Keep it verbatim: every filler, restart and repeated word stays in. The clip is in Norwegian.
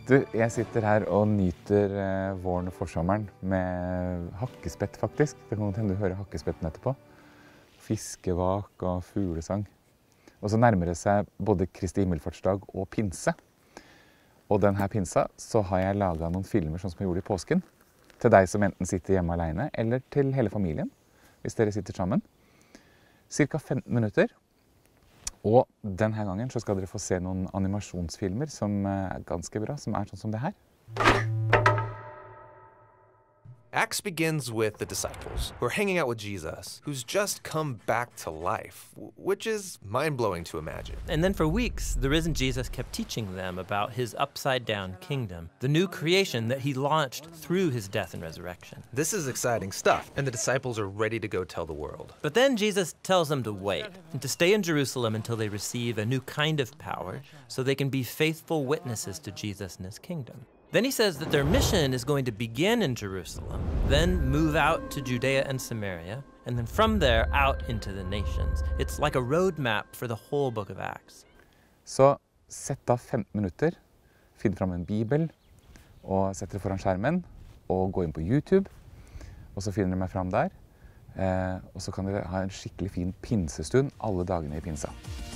Du, jeg sitter her og nyter eh, våren og forsommeren med hakkespett faktisk. Det kan hende du hører hakkespetten etterpå. Fiskevak og fuglesang. Og så nærmer det seg både Kristi himmelfartsdag og pinse. Og denne pinsa så har jeg laget noen filmer sånn som jeg gjorde i påsken. Til deg som enten sitter hjemme alene, eller til hele familien, hvis dere sitter sammen. Cirka femten minutter. Og denne gangen så skal dere få se noen animasjonsfilmer som er ganske bra, som er sånn som det her. Acts begins with the disciples who are hanging out with Jesus, who's just come back to life, which is mind-blowing to imagine. And then for weeks, the risen Jesus kept teaching them about his upside-down kingdom, the new creation that he launched through his death and resurrection. This is exciting stuff, and the disciples are ready to go tell the world. But then Jesus tells them to wait and to stay in Jerusalem until they receive a new kind of power so they can be faithful witnesses to Jesus and his kingdom. Then he says that their mission is going to begin in Jerusalem, then move out to Judea and Samaria, and then from there out into the nations. It's like a roadmap for the whole book of Acts. Så sett av femten minutter, finn fram en bibel, og sett dere foran skjermen, og gå inn på YouTube, og så finner dere meg fram der. Eh, og så kan dere ha en skikkelig fin pinsestund alle dagene i pinsa.